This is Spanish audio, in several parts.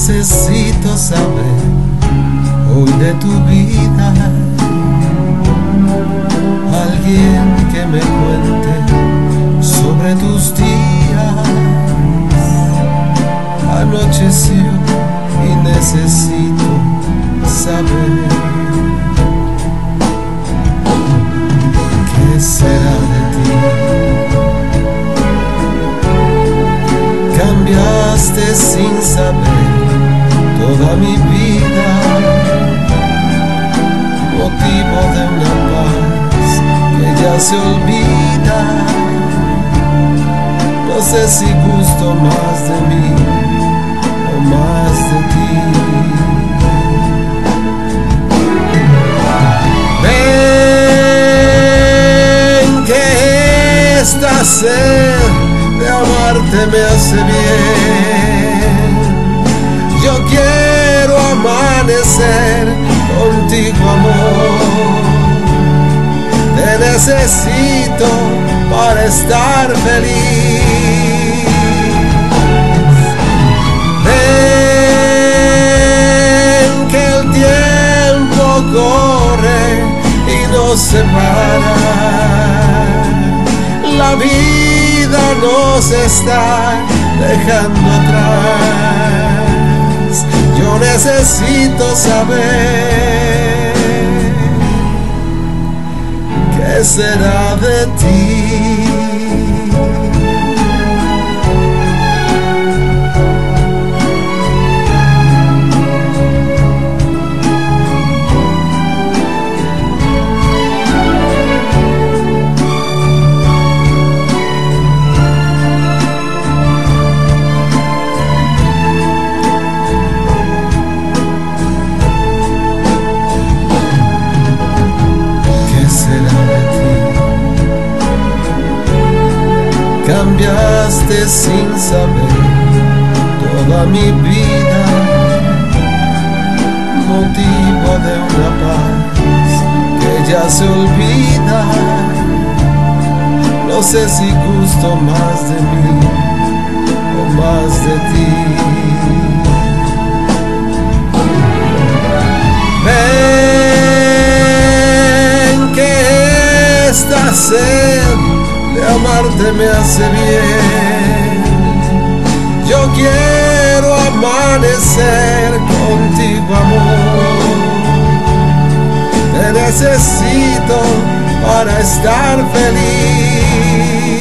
necesito saber hoy de tu vida. Alguien que me cuente sobre tus días. Anocheció y necesito saber qué será de ti. Cambiaste sin saber toda mi vida, motivo de una paz que ya se olvida. No sé si gusto más de mí o más de ti. Ven que esta sed de amarte me hace bien. Yo quiero amanecer contigo, amor. Te necesito para estar feliz. Ven que el tiempo corre y nos separa. La vida nos está dejando atrás. Yo necesito saber qué será de ti. Cambiaste sin saber toda mi vida, motivo de una paz que ya se olvida. No sé si gusto más de mí o más de ti. Ven que esta sed de amarte me hace bien. Yo quiero amanecer contigo, amor. Te necesito para estar feliz.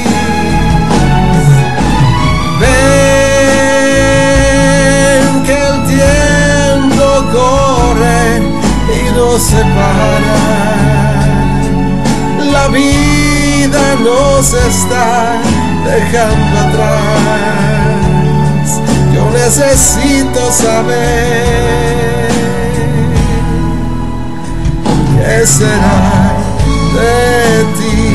Ven que el tiempo corre y nos separa. La vida nos está dejando atrás. Yo necesito saber qué será de ti.